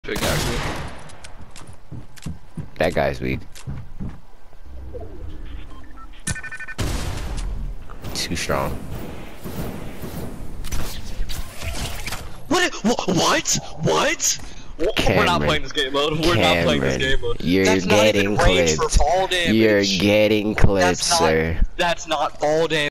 Big actually. That guy's weak. Too strong. What? What? We're not playing this game mode. We're not playing this game mode. You're That's getting not even range for clipped. fall damage. You're getting clipped, sir. That's not fall damage.